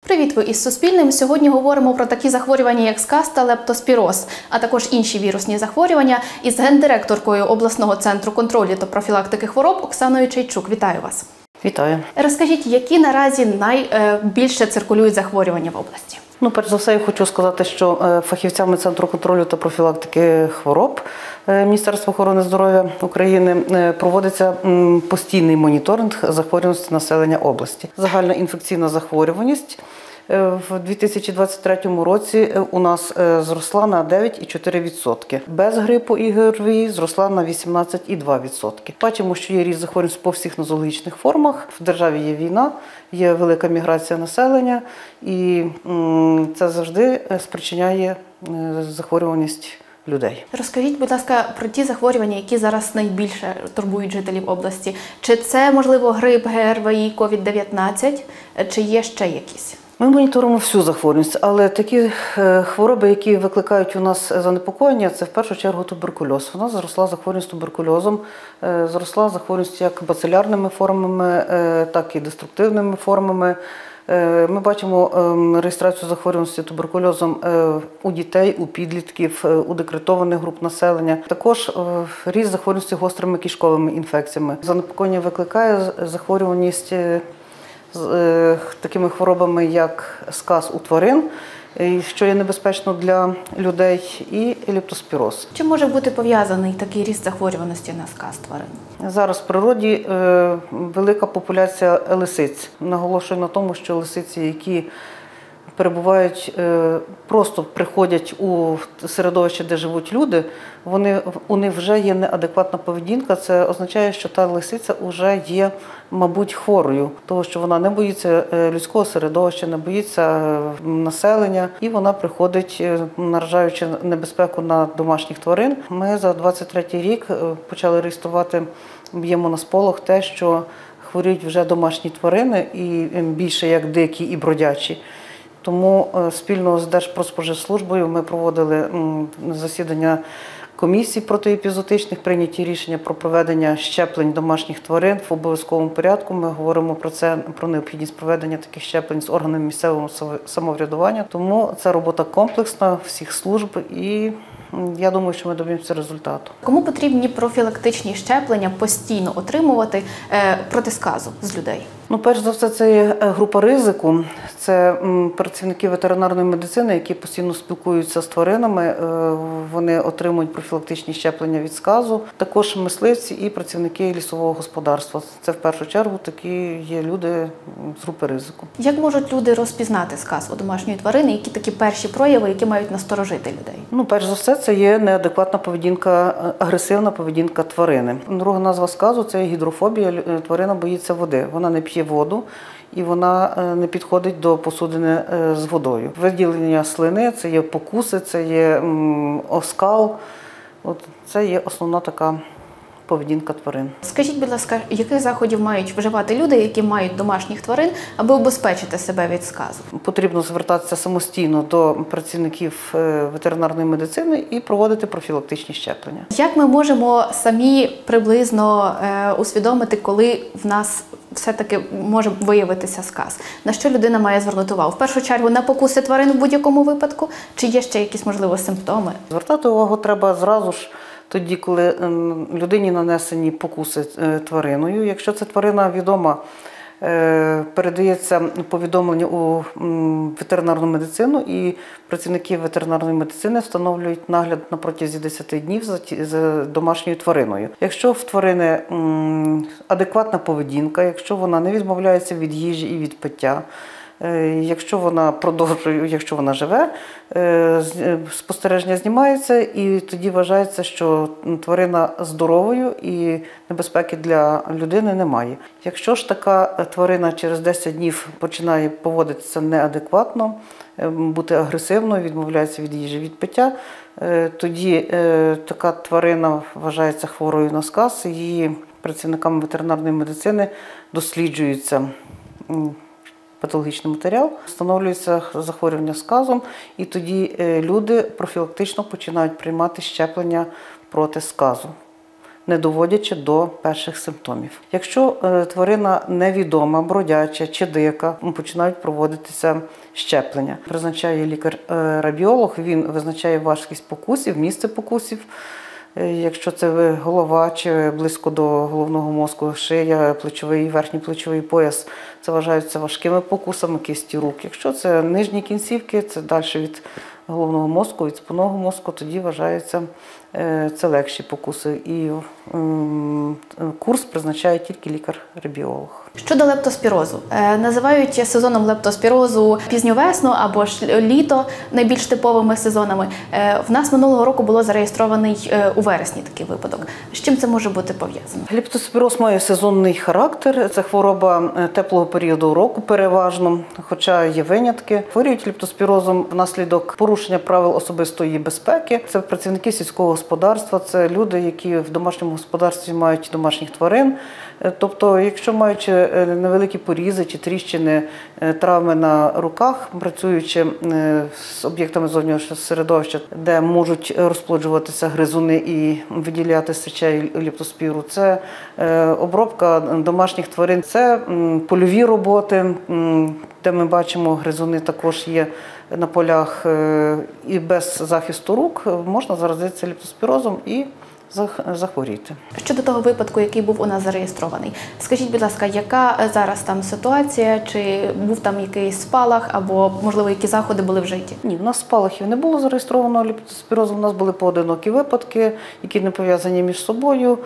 Привіт, ви із Суспільним. Сьогодні говоримо про такі захворювання, як сказ та лептоспіроз, а також інші вірусні захворювання із гендиректоркою обласного центру контролю та профілактики хвороб Оксаною Чайчук. Вітаю вас. Вітаю. Розкажіть, які наразі найбільше циркулюють захворювання в області? Перш за все, я хочу сказати, що фахівцями Центру контролю та профілактики хвороб Міністерства охорони здоров'я України проводиться постійний моніторинг захворюваності населення області. Загальна інфекційна захворюваність в 2023 році у нас зросла на 9,4%. Без грипу і ГРВІ зросла на 18,2%. Бачимо, що є ріст захворюваності по всіх нозологічних формах. В державі є війна, є велика міграція населення, і це завжди спричиняє захворюваність людей. Розкажіть, будь ласка, про ті захворювання, які зараз найбільше турбують жителів області. Чи це, можливо, грип, ГРВІ, COVID-19, чи є ще якісь? Ми моніторимо всю захворюваність, але такі хвороби, які викликають у нас занепокоєння, це в першу чергу туберкульоз. У нас зросла захворюваність туберкульозом, зросла захворюваність як бацилярними формами, так і деструктивними формами. Ми бачимо реєстрацію захворюваності туберкульозом у дітей, у підлітків, у декретованих груп населення. Також ріст захворюваності гострими кишковими інфекціями. Занепокоєння викликає захворюваність з такими хворобами, як сказ у тварин, що є небезпечно для людей, і лептоспіроз. Чи може бути пов'язаний такий ріст захворюваності на сказ тварин? Зараз в природі велика популяція лисиць. Наголошую на тому, що лисиці, які перебувають, просто приходять у середовище, де живуть люди, у них вже є неадекватна поведінка. Це означає, що та лисиця вже є, мабуть, хворою, тому що вона не боїться людського середовища, не боїться населення, і вона приходить, наражаючи небезпеку на домашніх тварин. Ми за 23-й рік почали реєструвати, б'ємо на сполох те, що хворіють вже домашні тварини, і більше як дикі і бродячі. Тому спільно з Держпродспоживслужбою ми проводили засідання комісій протиепізоотичних, прийняті рішення про проведення щеплень домашніх тварин в обов'язковому порядку. Ми говоримо про це, про необхідність проведення таких щеплень з органами місцевого самоврядування. Тому це робота комплексна всіх служб, і я думаю, що ми доб'ємося результату. Кому потрібні профілактичні щеплення постійно отримувати проти сказу з людей? Перш за все, це є група ризику. Це працівники ветеринарної медицини, які постійно спілкуються з тваринами. Вони отримують профілактичні щеплення від сказу. Також мисливці і працівники лісового господарства. Це в першу чергу такі є люди з групи ризику. Як можуть люди розпізнати сказ у домашньої тварини? Які такі перші прояви, які мають насторожити людей? Перш за все, це є неадекватна поведінка, агресивна поведінка тварини. Друга назва сказу – це гідрофобія. Тварина боїться води. Вона не п'є воду, і вона не підходить до посудини з водою. Виділення слини, це є покуси, це є оскал. Це є основна така поведінка тварин. Скажіть, будь ласка, яких заходів мають вживати люди, які мають домашніх тварин, аби убезпечити себе від сказу? Потрібно звертатися самостійно до працівників ветеринарної медицини і проводити профілактичні щеплення. Як ми можемо самі приблизно усвідомити, коли в нас все-таки може виявитися сказ? На що людина має звернути увагу? В першу чергу на покуси тварин в будь-якому випадку? Чи є ще якісь, можливо, симптоми? Звертати увагу треба зразу ж тоді, коли людині нанесені покуси твариною. Якщо це тварина відома, передається повідомлення у ветеринарну медицину, і працівники ветеринарної медицини встановлюють нагляд на протязі 10 днів за домашньою твариною. Якщо в тварини адекватна поведінка, якщо вона не відмовляється від їжі і від пиття, якщо вона продовжує, якщо вона живе, спостереження знімається, і тоді вважається, що тварина здоровою і небезпеки для людини немає. Якщо ж така тварина через 10 днів починає поводитися неадекватно, бути агресивною, відмовляється від їжі, від пиття, тоді така тварина вважається хворою на сказ, її працівниками ветеринарної медицини досліджується патологічний матеріал, встановлюється захворювання сказом, і тоді люди профілактично починають приймати щеплення проти сказу. не доводячи до перших симптомів. Якщо тварина невідома, бродяча чи дика, починають проводитися щеплення. Призначає лікар-рабіолог, він визначає важкість покусів, місце покусів. Якщо це голова чи близько до головного мозку, шия, плечовий, верхній плечовий пояс, це вважаються важкими покусами кисті рук. Якщо це нижні кінцівки, це далі від головного мозку, від спинного мозку, тоді вважаються це легші покуси. І курс призначає тільки лікар-рабіолог. Щодо лептоспірозу. Називають сезоном лептоспірозу пізню весну або ж літо найбільш типовими сезонами. В нас минулого року було зареєстрований у вересні такий випадок. З чим це може бути пов'язано? Лептоспіроз має сезонний характер. Це хвороба теплого періоду року переважно, хоча є винятки. Хворіють лептоспірозом внаслідок порушення правил особистої безпеки. Це працівники сільського господарства, це люди, які в домашньому господарстві мають домашніх тварин. Тобто, якщо маючи невеликі порізи чи тріщини, травми на руках, працюючи з об'єктами зовнішнього середовища, де можуть розплоджуватися гризуни і виділяти сечей лептоспіру, це обробка домашніх тварин, це польові роботи, де ми бачимо, гризуни також є на полях, і без захисту рук можна заразитися лептоспірозом і захворіти. Щодо того випадку, який був у нас зареєстрований, скажіть, будь ласка, яка зараз там ситуація? Чи був там якийсь спалах або, можливо, які заходи були вжиті? Ні, в нас спалахів не було зареєстровано лептоспірозу, у нас були поодинокі випадки, які не пов'язані між собою.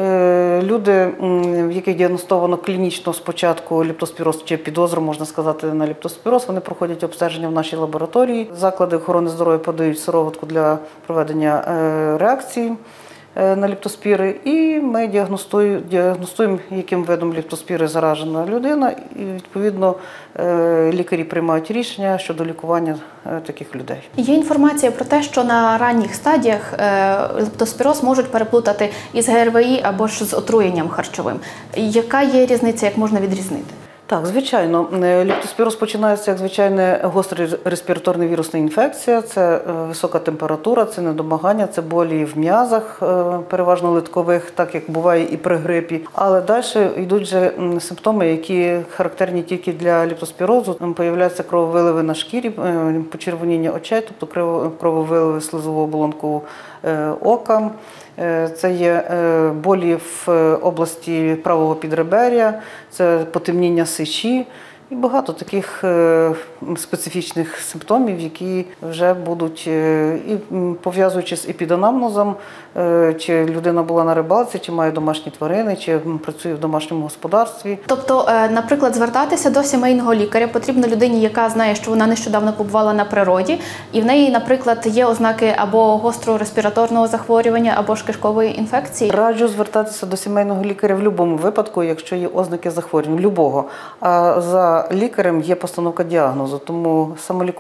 Люди, в яких діагностовано клінічно спочатку лептоспіроз чи підозру, можна сказати, на лептоспіроз, вони проходять обстеження в нашій лабораторії. Заклади охорони здоров'я подають сироватку для проведення реакції на лептоспіри, і ми діагностуємо, яким видом лептоспіри заражена людина, і відповідно лікарі приймають рішення щодо лікування таких людей. Є інформація про те, що на ранніх стадіях лептоспіроз можуть переплутати із ГРВІ або ж з отруєнням харчовим. Яка є різниця, як можна відрізнити? Так, звичайно, лептоспіроз починається як звичайна гостра респіраторна вірусна інфекція, це висока температура, це недомагання, це болі в м'язах, переважно литкових, так як буває і при грипі. Але далі йдуть вже симптоми, які характерні тільки для лептоспірозу. Появляються крововиливи на шкірі, почервоніння очей, тобто крововиливи слизового оболонку ока. Це є болі в області правого підребер'я, це потемніння сечі і багато таких специфічних симптомів, які вже будуть, і пов'язуючи з епіданамнезом, чи людина була на рибалці, чи має домашні тварини, чи працює в домашньому господарстві. Тобто, наприклад, звертатися до сімейного лікаря потрібно людині, яка знає, що вона нещодавно побувала на природі, і в неї, наприклад, є ознаки або гострого респіраторного захворювання, або ж кишкової інфекції. Раджу звертатися до сімейного лікаря в будь-якому випадку, якщо є ознаки захворювання, любого. А за лікарем є постановка діагнозу, тому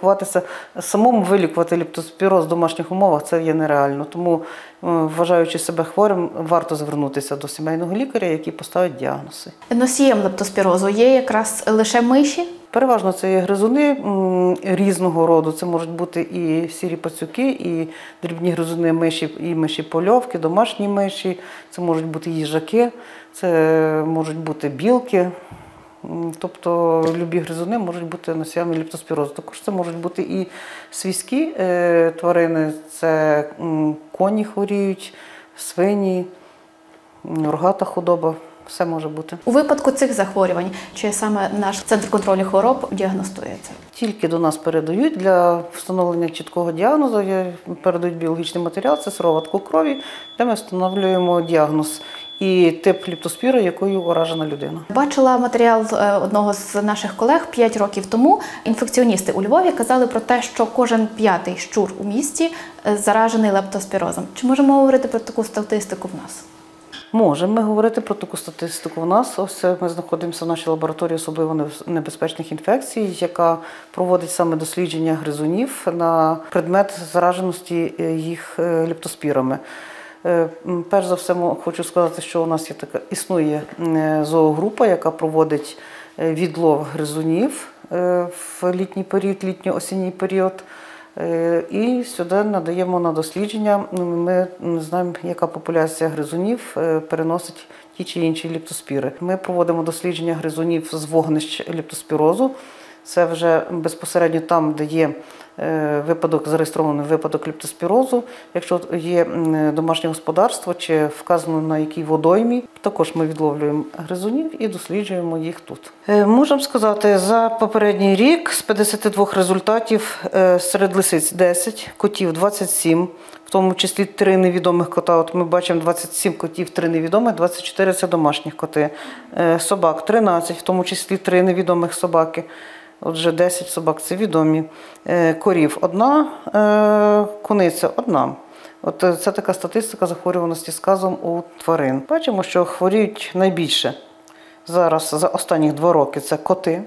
самому вилікувати лептоспіроз в домашніх умовах це є нереально. Тому, вважаючи себе хворим, варто звернутися до сімейного лікаря, який поставить діагнози. Носієм лептоспірозу є якраз лише миші? Переважно це є гризуни різного роду. Це можуть бути і сірі пацюки, і дрібні гризуни миші, і миші-польовки, домашні миші, це можуть бути їжаки, це можуть бути білки. Тобто любі гризуни можуть бути носіями лептоспірозу. Також це можуть бути і свійські тварини, це коні хворіють, свині, рогата худоба. Все може бути. У випадку цих захворювань, чи саме наш центр контролю хвороб діагностує це? Тільки до нас передають для встановлення чіткого діагнозу, передають біологічний матеріал, це сироватку крові, де ми встановлюємо діагноз і тип лептоспіру, якою уражена людина. Бачила матеріал одного з наших колег 5 років тому. Інфекціоністи у Львові казали про те, що кожен 5-й щур у місті заражений лептоспірозом. Чи можемо говорити про таку статистику в нас? Можемо говорити про таку статистику в нас. Ось ми знаходимося в нашій лабораторії особливо небезпечних інфекцій, яка проводить саме дослідження гризунів на предмет зараженості їх лептоспірами. Перш за все, хочу сказати, що у нас існує зоогрупа, яка проводить відлов гризунів в літній період, літньо-осінній період. І сюди надаємо на дослідження. Ми знаємо, яка популяція гризунів переносить ті чи інші ліптоспіри. Ми проводимо дослідження гризунів з вогнищ ліптоспірозу. Це вже безпосередньо там, де є зареєстрований випадок ліптоспірозу. Якщо є домашнє господарство чи вказано на якій водоймі, також ми відловлюємо гризунів і досліджуємо їх тут. Можемо сказати, за попередній рік з 52 результатів серед лисиць 10, котів 27, в тому числі 3 невідомих кота. От ми бачимо 27 котів, 3 невідомих, 24 – це домашні коти. Собак 13, в тому числі 3 невідомих собаки. Отже, 10 собак – це відомі. Корів – 1, куниця – 1. От це така статистика захворюваності сказом у тварин. Бачимо, що хворіють найбільше зараз за останні 2 роки – це коти.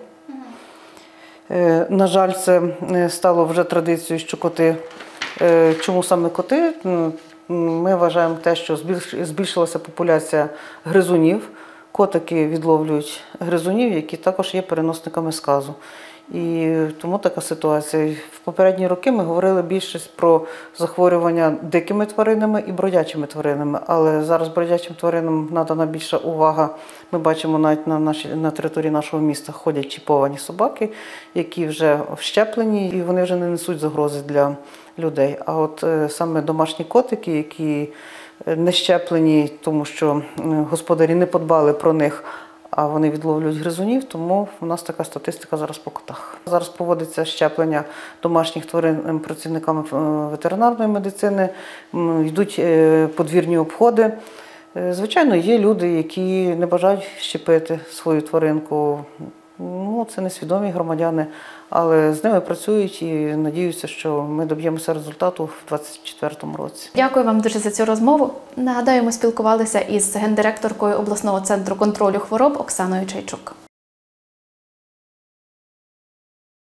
На жаль, це стало вже традицією, що коти. Чому саме коти? Ми вважаємо те, що збільшилася популяція гризунів. Котики відловлюють гризунів, які також є переносниками сказу. І тому така ситуація. В попередні роки ми говорили більше про захворювання дикими тваринами і бродячими тваринами, але зараз бродячим тваринам надана більша увага. Ми бачимо навіть на території нашого міста ходять чіповані собаки, які вже щеплені і вони вже не несуть загрози для людей. А от саме домашні котики, які не щеплені, тому що господарі не подбали про них, а вони відловлюють гризунів, тому в нас така статистика зараз по котах. Зараз проводиться щеплення домашніх тварин працівниками ветеринарної медицини, йдуть подвірні обходи. Звичайно, є люди, які не бажають щепити свою тваринку. Це несвідомі громадяни, але з ними працюють і надіються, що ми доб'ємося результату в 2024 році. Дякую вам дуже за цю розмову. Нагадаю, ми спілкувалися із гендиректоркою обласного центру контролю хвороб Оксаною Чайчук.